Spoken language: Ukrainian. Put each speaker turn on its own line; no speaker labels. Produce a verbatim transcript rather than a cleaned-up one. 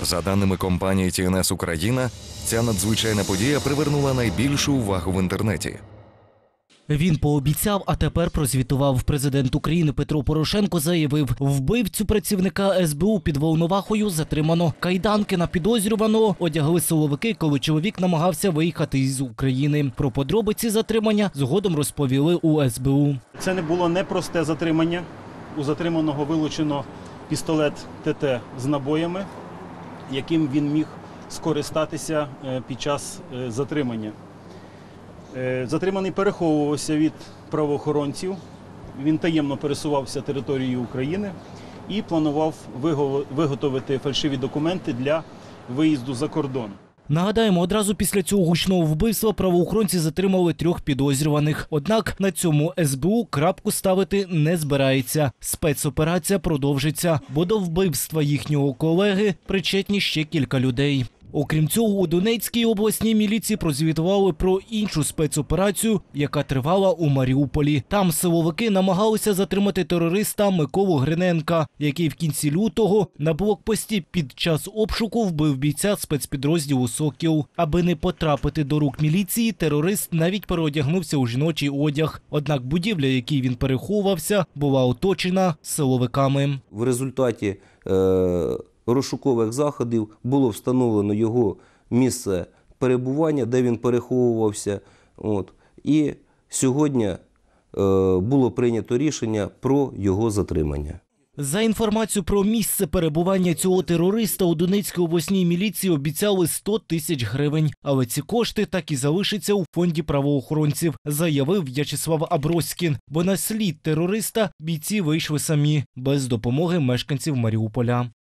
За даними компанії Ті Ен Ес Україна, ця надзвичайна подія привернула найбільшу увагу в інтернеті.
Він пообіцяв, а тепер прозвітував. Президент України Петро Порошенко заявив, вбивцю працівника Ес Бе У під Волновахою затримано. Кайданки на підозрюваного одягли силовики, коли чоловік намагався виїхати із України. Про подробиці затримання згодом розповіли у Ес Бе У.
Це не було непросте затримання. У затриманого вилучено пістолет Те Те з набоями, яким він міг скористатися під час затримання. Затриманий переховувався від правоохоронців, він таємно пересувався територією України і планував виготовити фальшиві документи для виїзду за кордон.
Нагадаємо, одразу після цього гучного вбивства правоохоронці затримали трьох підозрюваних. Однак на цьому Ес Бе У крапку ставити не збирається. Спецоперація продовжиться, бо до вбивства їхнього колеги причетні ще кілька людей. Окрім цього, у Донецькій обласній міліції прозвітували про іншу спецоперацію, яка тривала у Маріуполі. Там силовики намагалися затримати терориста Миколу Гриненка, який в кінці лютого на блокпості під час обшуку вбив бійця спецпідрозділу «Сокіл». Аби не потрапити до рук міліції, терорист навіть переодягнувся у жіночий одяг. Однак будівля, в якій він переховувався, була оточена силовиками.
В результаті е розшукових заходів було встановлено його місце перебування, де він переховувався. От. І сьогодні е, було прийнято рішення про його затримання.
За інформацію про місце перебування цього терориста у Донецькій обласній міліції обіцяли сто тисяч гривень. Але ці кошти так і залишаться у фонді правоохоронців, заявив В'ячеслав Аброськін. Бо на слід терориста бійці вийшли самі, без допомоги мешканців Маріуполя.